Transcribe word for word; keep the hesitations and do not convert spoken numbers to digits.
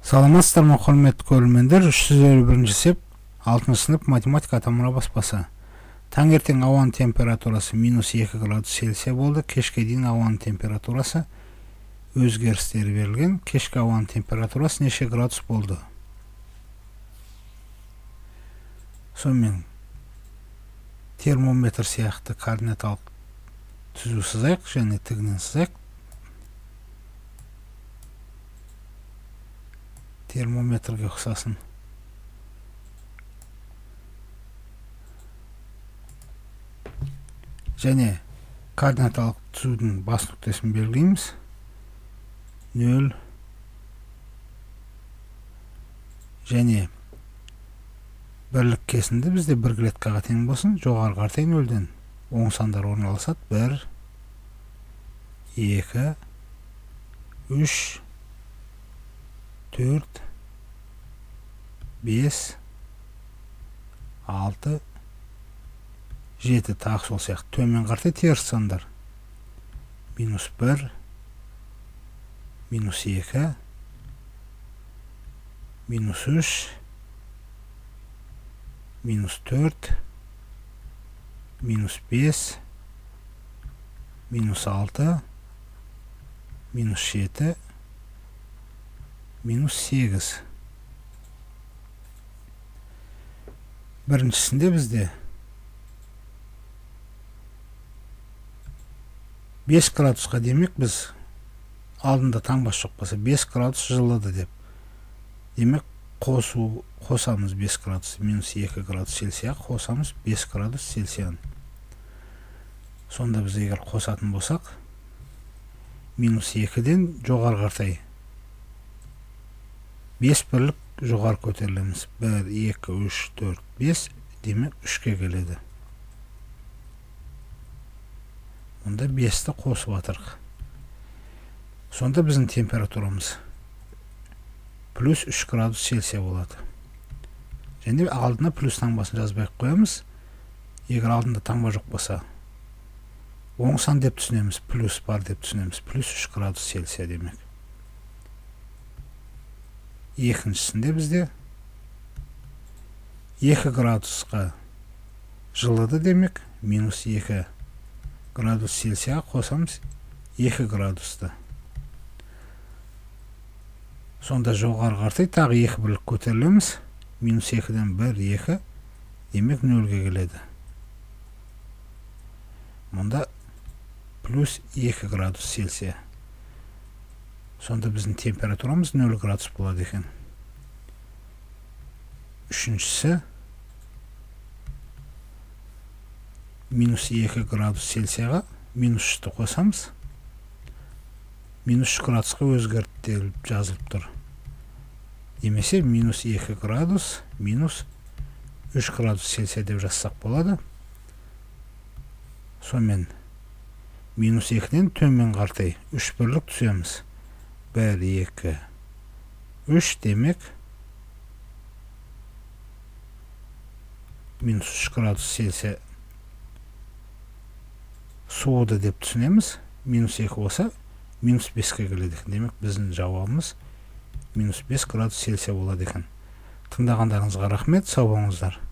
Саламатсыздар ма, құрметті көрермендер? үч жүз элүү биринчи сеп алтынчы сынып математика атамура баспасы. Таңертең ауаның температурасы минус эки градус Цельсия болды. Кешке дейін ауаның температурасы өзгерістері берілген. Кешке ауаның температурасы неше градус болды? Сонымен термометр сияқты координаталық түзу сызайық және тігінен сызайық. Термометрге ұқсасын. Және координаталық түзудің бас нүктесін белгілейміз. нөл және бірлік кесінді бізде бір клеткаға тең болсын. Жоғарғы қаратай нөлден оң сандар орналасады. бір, екі, үш, төрт, бес, алты, жеті, тағы сол сияқты. Төмен қаратай теріс сандар. минус бір, минус екі, минус үш, минус төрт, минус бес, минус алты, минус жеті, минус сегіз. Біріншісінде бізде бес градусқа демек біз алдында таңбасы жоқ болса бес градус жылыды деп. Демек қосу қосамыз бес градус минус екі градус Цельсия қосамыз бес градус Цельсияны. Сонда біз егер қосатын болсақ минус екіден жоғары қаратай бес бірлік жоғары көтерілеміз. бір, екі, үш, төрт, бес, демек үшке келеді. Онда бесті қосып атырық. Сонда біздің температурамыз плюс үш градус Цельсия болады. Және алдына плюс таңбасын жазбай қоямыз. Егер алдында таңба жоқ болса, оң сан деп түсінеміз, плюс бар деп түсінеміз. Плюс үш градус Цельсия демек. Екіншісінде бізде екі градусқа жылыды демек, минус екі градус Цельсия қосамыз екі градусты. Сонда жоғары қаратай тағы екі бірлік көтерілеміз. Минус екіден бір, екі, демек нөлге келеді. Мұнда плюс екі градус Цельсия. Сонда біздің температурамыз нөл градус болады екен. Үшіншісі минус екі градус Цельсияға минус үшті қосамыз. Минус үш градусқа өзгертіліп жазылып тұр. Демесе минус екі градус минус үш градус Цельсия деп жазсақ болады. Сонымен минус екіден төмен қаратай үш бірлік түсеміз. бір, екі, үш демек минус үш градус Цельсия суыды деп түсінеміз. Минус екі болса минус беске келеді. Демек біздің жауабымыз минус бес градус Цельсия болады екен. Тыңдағандарыңызға рахмет, сау болыңыздар.